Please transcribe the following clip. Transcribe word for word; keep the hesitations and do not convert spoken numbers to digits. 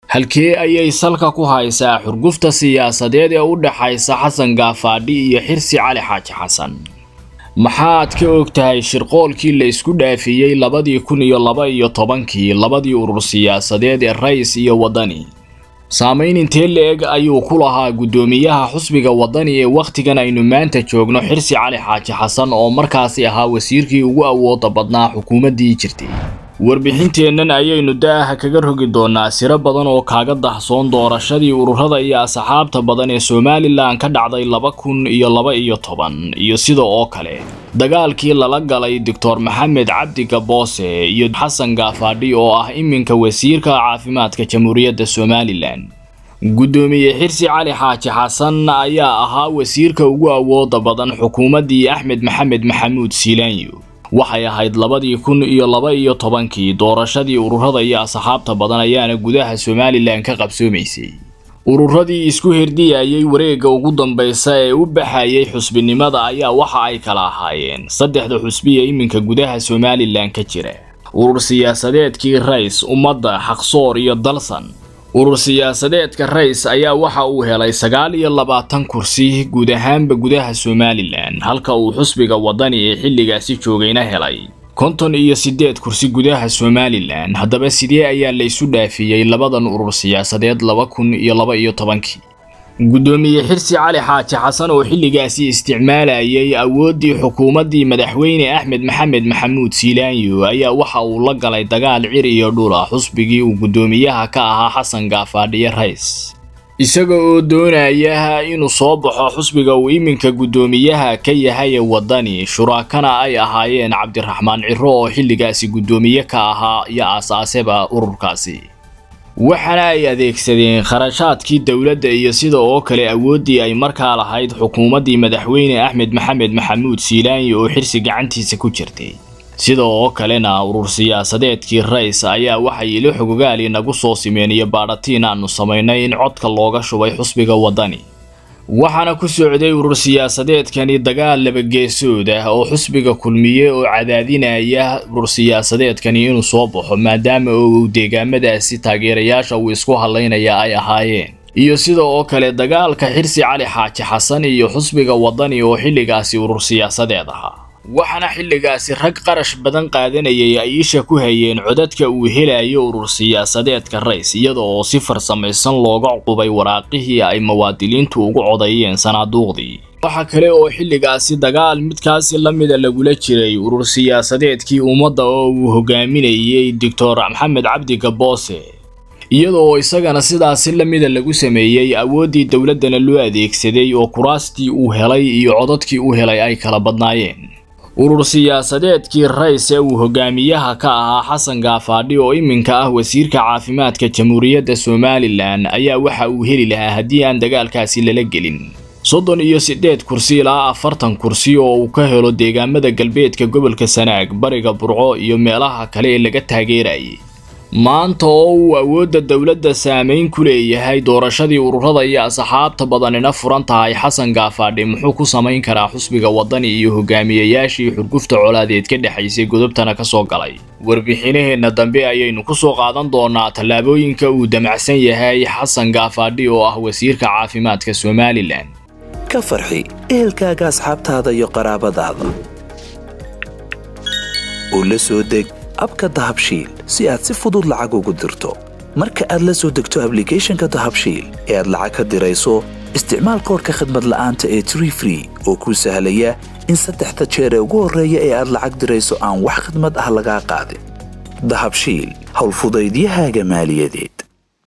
halkee ayay salka ku haysaa xurgufta siyaasadeed ee u dhaxaysa Xasan Gaafadhi iyo Xirsi Cali Xaaji Xasan? maxaad ka ogtahay shirqoolkii la isku dhaafiyay labadii kun iyo laba iyo tobankii labadii urur siyaasadeed ee Rays iyo Wadani? saamayn intee leeg ayuu ku lahaa gudoomiyaha xusbiga Wadani ee waqtigan aynu maanta joogno Xirsi Cali Xaaji Xasan oo markaasi ahaa wasiirkii ugu awoodda badnaa xukuumaddii jirtay? warbixinteennan ayaynu daaha kaga rogi doonaa siro badan oo kaaga dahsoon doorashadii ururada iyo asxaabta badan ee Somaliland ka dhacday laba kun iyo laba iyo toban iyo sidoo oo kale dagaalkii lala galay Doctor Maxamed Cabdi Gaboose iyo Xasan Gaafadhi oo ah iminka wasiirka caafimaadka Jamhuuriyadda Somaliland. gudoomiye Xirsi Cali Xaaji Xasan ayaa ahaa wasiirka ugu awoodda badan xukuumaddii Axmed Maxamed Maxamuud Siilaanyo. waxay ahayd labadii kun iyo laba iyo tobankii doorashadii ururada iyo asxaabta badan ayaana gudaha Somaliland ka qabsoomaysay. ururadii isku hirdiyay wareegga ugu dambaysa ee u baxayay xusbinimada ayaa waxa ay kala ahaayeen saddexda xusbi ee iminka gudaha Somaliland ka jira: urur siyaasadeedkii Rays, Ummadda, Xaqsoor iyo Dalsan. urur siyaasadeedka Rays ayaa waxa uu helay sagaal iyo labaatan kursi guud ahaanba gudaha Somaliland, halka uu xusbiga Wadani ee xilligaasi joogayna helay konton iyo siddeed kursi gudaha Somaliland. haddaba sidee ayaa la isu dhaafiyay labadan urur siyaasadeed laba kun iyo laba iyo tobankii? gudoomiye Xirsi Cali Xaaji Xasan oo xilligaasi isticmaalayay awooddii xukuumaddii madaxweyne Axmed Maxamed Maxamuud Siilaanyo ayaa waxa uu la galay dagaal cir iyo dhul ah xusbigii uu gudoomiyaha ka ahaa Xasan Gaafadhi iyo Rays, isaga oo doonaya inuu soo baxo xusbiga uu iminka gudoomiyaha ka yahay Wadani. shuraakana ay ahaayeen Cabdiraxmaan Ciro oo xilligaasi gudoomiye ka ahaa iyo aasaaseba ururkaasi. waxaana ay adeegsadeen kharashaadkii dawladda iyo sida oo kale awooddii ay markaa lahayd xukuumaddii madaxweyne Axmed Maxamed Maxamuud Siilaanyo oo Xirsi gacantiisa ku jirtay. sida oo kalena urur siyaasadeedkii Rays ayaa waxay ilo xogogaal inagu soo simeeyay baadhatiin aanu samaynay in codka looga shubay xusbiga Wadani. waxaana ku socday urur siyaasadeedkani dagaal laba geesood ah oo xusbiga kulmiye oo cadaadinaya urur siyaasadeedkani inuu soo baxo maadaama uu deegaamadaasi taageerayaasha uu isku haleynaya ay ahaayeen, iyo sida oo kale dagaalka Xirsi Cali Xaaji Xasan iyo xusbiga Wadani oo xilligaasi urur siyaasadeed ahaa. waxaana xilligaasi rag qarash badan qaadanayay ay isha ku hayeen codadka uu helayo urur siyaasadeedka Rays, iyadoo si farsamaysan looga qubay waraaqihii ay muwaadiniintu ugu codayeen sanaaduuqdii. waxa kale oo xilligaasi dagaal midkaasi la mid ah lagula jiray urur siyaasadeedkii Ummadda oo uu hogaaminayay Doctor Maxamed Cabdi Gaboose, iyadoo isagana sidaas la mid ah lagu sameeyay awooddii dawladana loo adeegsaday oo kuraastii uu helay iyo codadkii uu helay ay kala badnaayeen. urur siyaasadeedkii Rays ee uu hogaamiyaha ka ahaa Xasan Gaafadhi oo iminka ah wasiirka caafimaadka Jamhuuriyadda Somaliland ayaa waxa uu heli lahaa haddii aan dagaalkaasi lala gelin soddon iyo siddeed kursi ilaa afartan kursi oo uu ka helo deegaamada galbeedka gobolka Sanaag, bariga Burco iyo meelaha kale ee laga taageerayay. maanta oo uu awoodda dawladda saameyn ku leeyahay doorashadii ururada iyo asxaabta badanina furan tahay, Xasan Gaafadhi muxuu ku samayn karaa xusbiga Wadani iyo hogaamiyayaashii xurgufta colaadeed ka dhaxaysay godobtana ka soo galay? warbixinaheenna dambe ayaynu ku soo qaadan doonaa tallaabooyinka uu damacsan yahay Xasan Gaafadhi oo ah wasiirka caafimaadka Somaliland. ka farxi ehelkaaga, asxaabtaada iyo qaraabadaada oo la soo deg abka Dahabshiil si aad si fudud lacag ugu dirto. marka aad la soo degto applicationka Dahabshiil ee aad lacag ka dirayso, isticmaal koodka khidmad la'aanta ee Tree Free oo kuu sahlaya in saddexda jeer ee ugu horreeya ee aad lacag dirayso aan wax khidmad ah laga qaadin. Dahabshiil, hawl fudaydiyahaaga maaliyadeed.